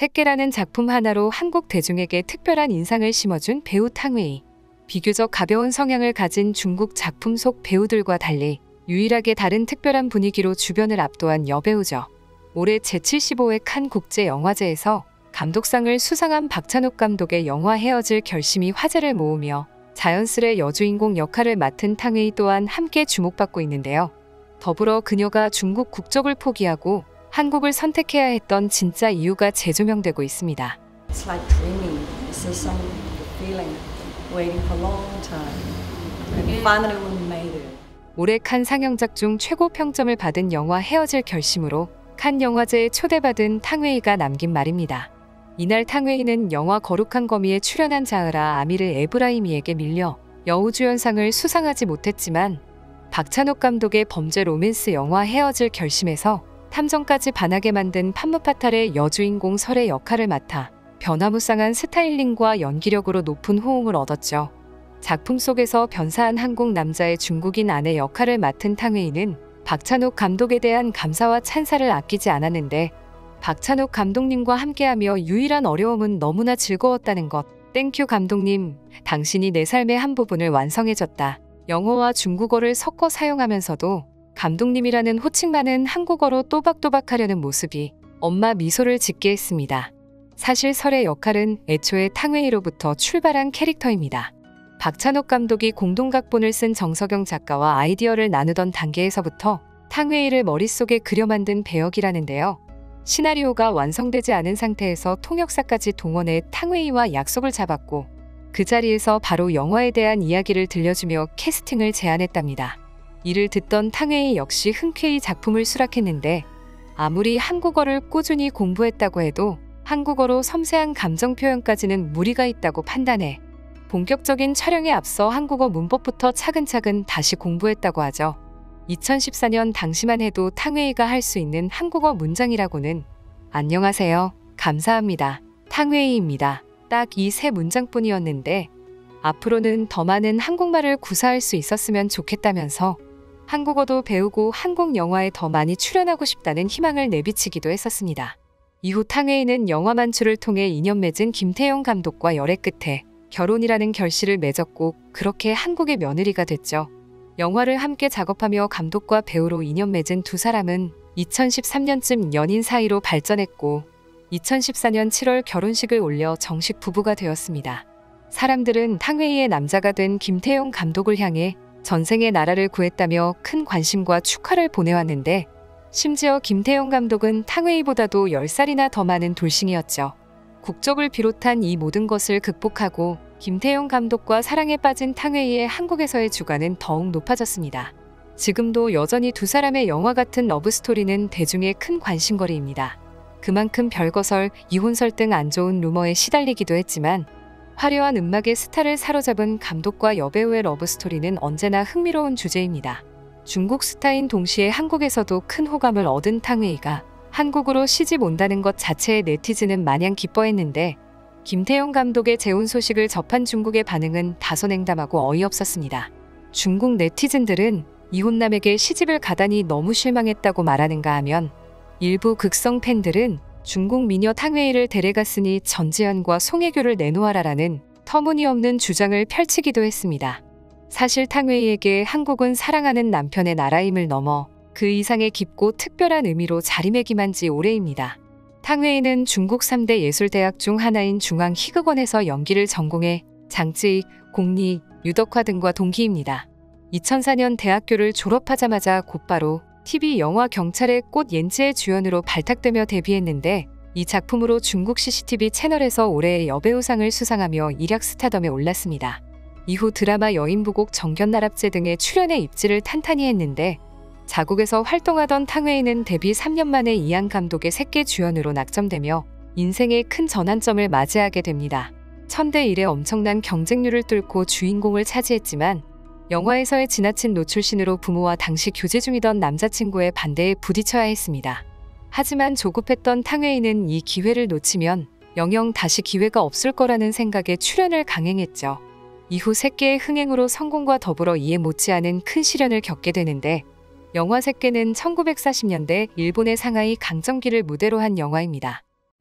새끼라는 작품 하나로 한국 대중에게 특별한 인상을 심어준 배우 탕웨이. 비교적 가벼운 성향을 가진 중국 작품 속 배우들과 달리 유일하게 다른 특별한 분위기로 주변을 압도한 여배우죠. 올해 제75회 칸 국제영화제에서 감독상을 수상한 박찬욱 감독의 영화 헤어질 결심이 화제를 모으며 자연스레 여주인공 역할을 맡은 탕웨이 또한 함께 주목받고 있는데요. 더불어 그녀가 중국 국적을 포기하고 한국을 선택해야 했던 진짜 이유가 재조명되고 있습니다. It's like dreaming. It's a some feeling, waiting for a long time. And finally we made it. 올해 칸 상영작 중 최고 평점을 받은 영화 헤어질 결심으로 칸 영화제에 초대받은 탕웨이가 남긴 말입니다. 이날 탕웨이는 영화 거룩한 거미에 출연한 자흐라 아미르 에브라히미에게 밀려 여우주연상을 수상하지 못했지만 박찬욱 감독의 범죄 로맨스 영화 헤어질 결심에서 탐정까지 반하게 만든 판무파탈의 여주인공 설의 역할을 맡아 변화무쌍한 스타일링과 연기력으로 높은 호응을 얻었죠. 작품 속에서 변사한 한국 남자의 중국인 아내 역할을 맡은 탕웨이는 박찬욱 감독에 대한 감사와 찬사를 아끼지 않았는데 박찬욱 감독님과 함께하며 유일한 어려움은 너무나 즐거웠다는 것. 땡큐 감독님, 당신이 내 삶의 한 부분을 완성해줬다. 영어와 중국어를 섞어 사용하면서도 감독님이라는 호칭만은 한국어로 또박또박하려는 모습이 엄마 미소를 짓게 했습니다. 사실 설의 역할은 애초에 탕웨이로부터 출발한 캐릭터입니다. 박찬욱 감독이 공동각본을 쓴 정석영 작가와 아이디어를 나누던 단계에서부터 탕웨이를 머릿속에 그려 만든 배역이라는데요. 시나리오가 완성되지 않은 상태에서 통역사까지 동원해 탕웨이와 약속을 잡았고 그 자리에서 바로 영화에 대한 이야기를 들려주며 캐스팅을 제안했답니다. 이를 듣던 탕웨이 역시 흔쾌히 작품을 수락했는데 아무리 한국어를 꾸준히 공부했다고 해도 한국어로 섬세한 감정 표현까지는 무리가 있다고 판단해 본격적인 촬영에 앞서 한국어 문법부터 차근차근 다시 공부했다고 하죠. 2014년 당시만 해도 탕웨이가 할 수 있는 한국어 문장이라고는 안녕하세요, 감사합니다, 탕웨이입니다. 딱 이 세 문장뿐이었는데 앞으로는 더 많은 한국말을 구사할 수 있었으면 좋겠다면서 한국어도 배우고 한국 영화에 더 많이 출연하고 싶다는 희망을 내비치기도 했었습니다. 이후 탕웨이는 영화 만추를 통해 인연 맺은 김태형 감독과 열애 끝에 결혼이라는 결실을 맺었고 그렇게 한국의 며느리가 됐죠. 영화를 함께 작업하며 감독과 배우로 인연 맺은 두 사람은 2013년쯤 연인 사이로 발전했고 2014년 7월 결혼식을 올려 정식 부부가 되었습니다. 사람들은 탕웨이의 남자가 된 김태용 감독을 향해 전생에 나라를 구했다며 큰 관심과 축하를 보내왔는데 심지어 김태용 감독은 탕웨이보다도 10살이나 더 많은 돌싱이었죠. 국적을 비롯한 이 모든 것을 극복하고 김태용 감독과 사랑에 빠진 탕웨이의 한국에서의 주가는 더욱 높아졌습니다. 지금도 여전히 두 사람의 영화 같은 러브스토리는 대중의 큰 관심거리입니다. 그만큼 별거설, 이혼설 등 안 좋은 루머에 시달리기도 했지만 화려한 음악의 스타를 사로잡은 감독과 여배우의 러브스토리는 언제나 흥미로운 주제입니다. 중국 스타인 동시에 한국에서도 큰 호감을 얻은 탕웨이가 한국으로 시집 온다는 것 자체에 네티즌은 마냥 기뻐했는데 김태용 감독의 재혼 소식을 접한 중국의 반응은 다소 냉담하고 어이없었습니다. 중국 네티즌들은 이혼남에게 시집을 가다니 너무 실망했다고 말하는가 하면 일부 극성 팬들은 중국 미녀 탕웨이를 데려갔으니 전지현과 송혜교를 내놓아라라는 터무니없는 주장을 펼치기도 했습니다. 사실 탕웨이에게 한국은 사랑하는 남편의 나라임을 넘어 그 이상의 깊고 특별한 의미로 자리매김한 지 오래입니다. 탕웨이는 중국 3대 예술대학 중 하나인 중앙희극원에서 연기를 전공해 장쯔익, 공리, 유덕화 등과 동기입니다. 2004년 대학교를 졸업하자마자 곧바로 TV 영화 경찰의 꽃 옌츠의 주연으로 발탁되며 데뷔했는데 이 작품으로 중국 CCTV 채널에서 올해의 여배우상을 수상하며 일약 스타덤에 올랐습니다. 이후 드라마 여인부곡 정견나랍제 등의 출연의 입지를 탄탄히 했는데 자국에서 활동하던 탕웨이는 데뷔 3년 만에 이안 감독의 새끼 주연으로 낙점되며 인생의 큰 전환점을 맞이하게 됩니다. 1000대 1의 엄청난 경쟁률을 뚫고 주인공을 차지했지만 영화에서의 지나친 노출신으로 부모와 당시 교제 중이던 남자친구의 반대에 부딪혀야 했습니다. 하지만 조급했던 탕웨이는 이 기회를 놓치면 영영 다시 기회가 없을 거라는 생각에 출연을 강행했죠. 이후 새끼의 흥행으로 성공과 더불어 이에 못지않은 큰 시련을 겪게 되는데 영화 새끼는 1940년대 일본의 상하이 강점기를 무대로 한 영화입니다.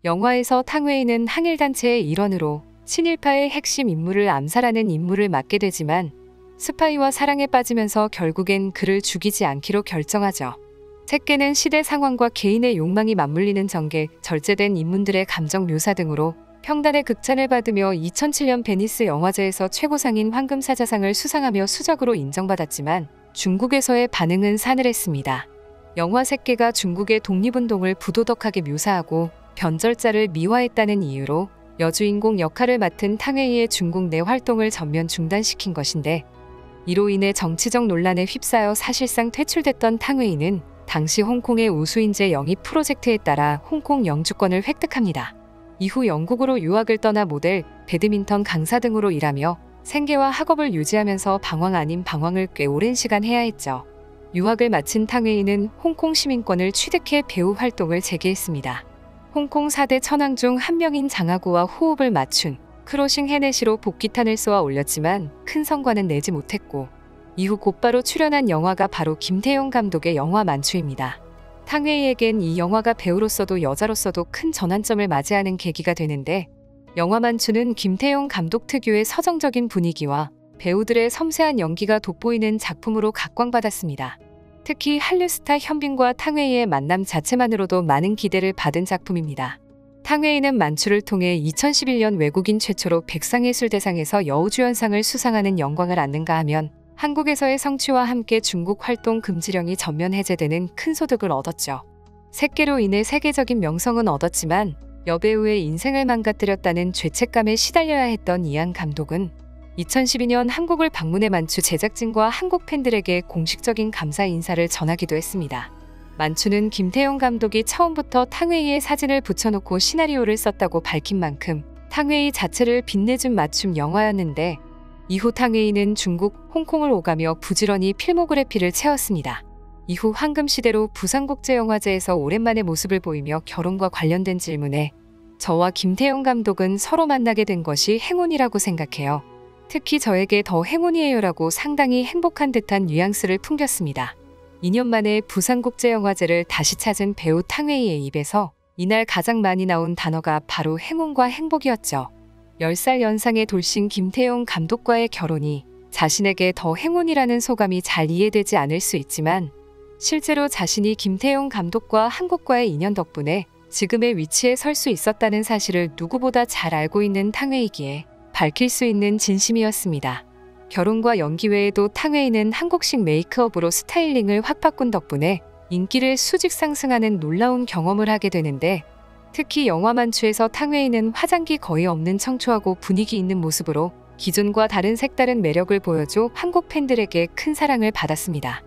영화에서 탕웨이는 항일단체의 일원으로 친일파의 핵심 인물을 암살하는 임무를 맡게 되지만 스파이와 사랑에 빠지면서 결국엔 그를 죽이지 않기로 결정하죠. 책계는 시대 상황과 개인의 욕망이 맞물리는 전개, 절제된 인물들의 감정 묘사 등으로 평단의 극찬을 받으며 2007년 베니스 영화제에서 최고상인 황금사자상을 수상하며 수작으로 인정받았지만 중국에서의 반응은 싸늘했습니다. 영화 색계가 중국의 독립운동을 부도덕하게 묘사하고 변절자를 미화했다는 이유로 여주인공 역할을 맡은 탕웨이의 중국 내 활동을 전면 중단시킨 것인데, 이로 인해 정치적 논란에 휩싸여 사실상 퇴출됐던 탕웨이는 당시 홍콩의 우수인재 영입 프로젝트에 따라 홍콩 영주권을 획득합니다. 이후 영국으로 유학을 떠나 모델, 배드민턴 강사 등으로 일하며 생계와 학업을 유지하면서 방황 아닌 방황을 꽤 오랜 시간 해야 했죠. 유학을 마친 탕웨이는 홍콩 시민권을 취득해 배우 활동을 재개했습니다. 홍콩 4대 천왕 중 한 명인 장하구와 호흡을 맞춘 크로싱 헤네시로 복귀탄을 쏘아 올렸지만 큰 성과는 내지 못했고, 이후 곧바로 출연한 영화가 바로 김태용 감독의 영화 만추입니다. 탕웨이에겐 이 영화가 배우로서도 여자로서도 큰 전환점을 맞이하는 계기가 되는데, 영화 만추는 김태용 감독 특유의 서정적인 분위기와 배우들의 섬세한 연기가 돋보이는 작품으로 각광받았습니다. 특히 한류 스타 현빈과 탕웨이의 만남 자체만으로도 많은 기대를 받은 작품입니다. 탕웨이는 만추를 통해 2011년 외국인 최초로 백상예술대상에서 여우주연상을 수상하는 영광을 안는가 하면 한국에서의 성취와 함께 중국 활동 금지령이 전면 해제되는 큰 소득을 얻었죠. 색계로 인해 세계적인 명성은 얻었지만 여배우의 인생을 망가뜨렸다는 죄책감에 시달려야 했던 이안 감독은 2012년 한국을 방문해 만추 제작진과 한국 팬들에게 공식적인 감사 인사를 전하기도 했습니다. 만추는 김태용 감독이 처음부터 탕웨이의 사진을 붙여놓고 시나리오를 썼다고 밝힌 만큼 탕웨이 자체를 빛내준 맞춤 영화였는데, 이후 탕웨이는 중국, 홍콩을 오가며 부지런히 필모그래피를 채웠습니다. 이후 황금시대로 부산국제영화제에서 오랜만에 모습을 보이며 결혼과 관련된 질문에 저와 김태용 감독은 서로 만나게 된 것이 행운이라고 생각해요. 특히 저에게 더 행운이에요라고 상당히 행복한 듯한 뉘앙스를 풍겼습니다. 2년 만에 부산국제영화제를 다시 찾은 배우 탕웨이의 입에서 이날 가장 많이 나온 단어가 바로 행운과 행복이었죠. 10살 연상의 돌싱 김태용 감독과의 결혼이 자신에게 더 행운이라는 소감이 잘 이해되지 않을 수 있지만, 실제로 자신이 김태용 감독과 한국과의 인연 덕분에 지금의 위치에 설 수 있었다는 사실을 누구보다 잘 알고 있는 탕웨이기에 밝힐 수 있는 진심이었습니다. 결혼과 연기 외에도 탕웨이는 한국식 메이크업으로 스타일링을 확 바꾼 덕분에 인기를 수직 상승하는 놀라운 경험을 하게 되는데, 특히 영화 만추에서 탕웨이는 화장기 거의 없는 청초하고 분위기 있는 모습으로 기존과 다른 색다른 매력을 보여줘 한국 팬들에게 큰 사랑을 받았습니다.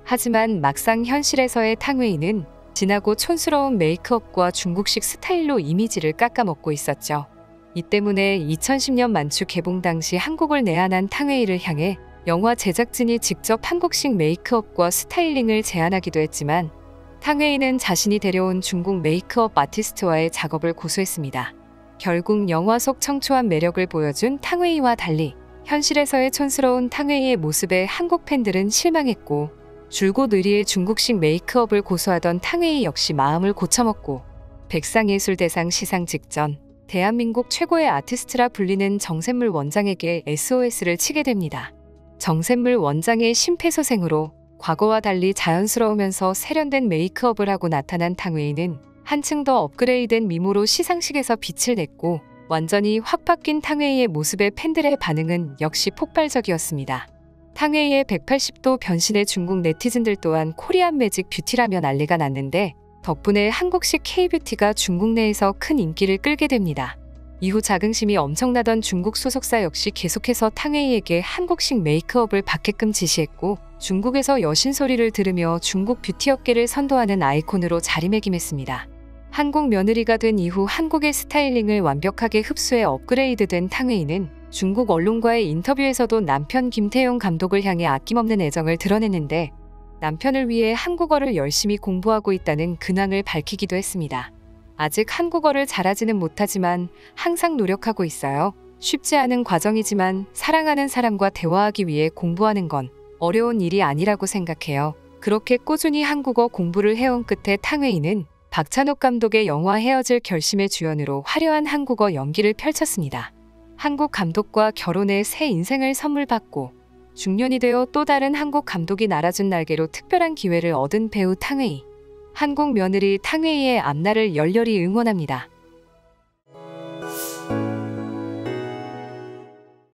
하지만 막상 현실에서의 탕웨이는 진하고 촌스러운 메이크업과 중국식 스타일로 이미지를 깎아먹고 있었죠. 이 때문에 2010년 만추 개봉 당시 한국을 내한한 탕웨이를 향해 영화 제작진이 직접 한국식 메이크업과 스타일링을 제안하기도 했지만, 탕웨이는 자신이 데려온 중국 메이크업 아티스트와의 작업을 고수했습니다. 결국 영화 속 청초한 매력을 보여준 탕웨이와 달리 현실에서의 촌스러운 탕웨이의 모습에 한국 팬들은 실망했고, 줄곧 의리의 중국식 메이크업을 고수하던 탕웨이 역시 마음을 고쳐먹고 백상예술대상 시상 직전 대한민국 최고의 아티스트라 불리는 정샘물 원장에게 SOS를 치게 됩니다. 정샘물 원장의 심폐소생으로 과거와 달리 자연스러우면서 세련된 메이크업을 하고 나타난 탕웨이는 한층 더 업그레이드된 미모로 시상식에서 빛을 냈고, 완전히 확 바뀐 탕웨이의 모습에 팬들의 반응은 역시 폭발적이었습니다. 탕웨이의 180도 변신에 중국 네티즌들 또한 코리안 매직 뷰티라며 난리가 났는데, 덕분에 한국식 K-뷰티가 중국 내에서 큰 인기를 끌게 됩니다. 이후 자긍심이 엄청나던 중국 소속사 역시 계속해서 탕웨이에게 한국식 메이크업을 받게끔 지시했고, 중국에서 여신 소리를 들으며 중국 뷰티업계를 선도하는 아이콘으로 자리매김했습니다. 한국 며느리가 된 이후 한국의 스타일링을 완벽하게 흡수해 업그레이드된 탕웨이는 중국 언론과의 인터뷰에서도 남편 김태용 감독을 향해 아낌없는 애정을 드러냈는데, 남편을 위해 한국어를 열심히 공부하고 있다는 근황을 밝히기도 했습니다. 아직 한국어를 잘하지는 못하지만 항상 노력하고 있어요. 쉽지 않은 과정이지만 사랑하는 사람과 대화하기 위해 공부하는 건 어려운 일이 아니라고 생각해요. 그렇게 꾸준히 한국어 공부를 해온 끝에 탕웨이는 박찬욱 감독의 영화 헤어질 결심의 주연으로 화려한 한국어 연기를 펼쳤습니다. 한국 감독과 결혼해 새 인생을 선물 받고 중년이 되어 또 다른 한국 감독이 날아준 날개로 특별한 기회를 얻은 배우 탕웨이. 한국 며느리 탕웨이의 앞날을 열렬히 응원합니다.